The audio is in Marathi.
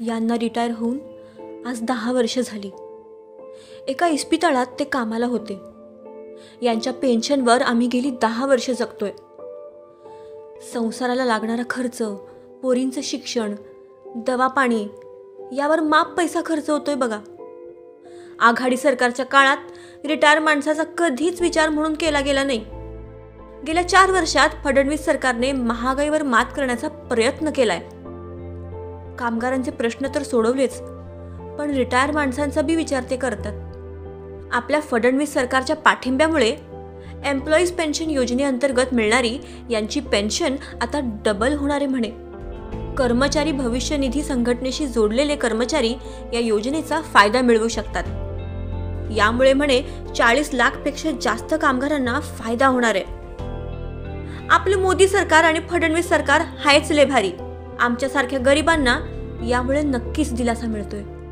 यांना रिटायर होऊन आज 10 वर्ष झाली। एका इस्पितळात ते कामाला होते। यांच्या पेन्शनवर आम्ही गेली 10 वर्ष जगतोय। संसाराला लागणारा खर्च, पोरींचं शिक्षण, दवा पाणी यावर माप पैसा खर्च होतोय बघा। आघाडी सरकारच्या काळात रिटायर माणसाचा कधीच विचार म्हणून केला गेला नाही। गेल्या 4 वर्षात फडणवीस सरकारने महागाईवर मात करण्याचा प्रयत्न केलाय। कामगारांचे प्रश्न तर सोडवलेच, पण रिटायर माणसांचा बी विचार ते करतात। आपल्या फडणवीस सरकारच्या पाठिंब्यामुळे एम्प्लॉईज पेन्शन योजनेअंतर्गत मिळणारी यांची पेन्शन आता डबल होणार आहे म्हणे। कर्मचारी भविष्य निधी संघटनेशी जोडलेले कर्मचारी या योजनेचा फायदा मिळवू शकतात। यामुळे म्हणे 40 लाखपेक्षा जास्त कामगारांना फायदा होणार आहे। आपले मोदी सरकार आणि फडणवीस सरकार हायच लय भारी। आमच्यासारख्या गरिबांना यामुळे नक्कीच दिलासा मिळतोय।